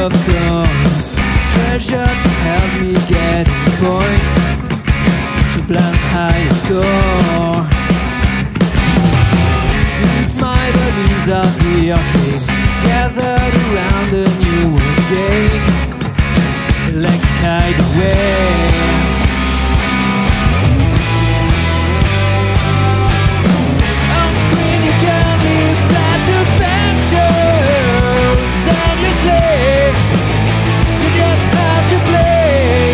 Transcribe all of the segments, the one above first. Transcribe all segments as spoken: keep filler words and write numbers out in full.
of coins, treasure to help me get points to blank high score. Meet my buddies at the arcade, gathered around the newest game, electric hideaway. On screen you can live flat adventures endlessly. You just have to play.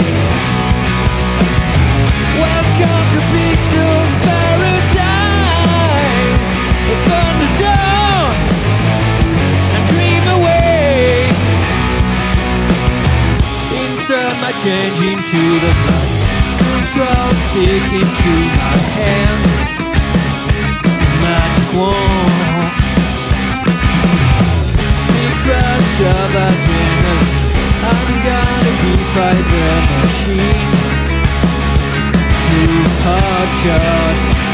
Welcome to Pixel's paradise. Open the door and dream away. Insert my change into the slot, control stick into my hand, magic wand. Big crush of adrenaline, I'm gonna defy the machine. Two hot shots.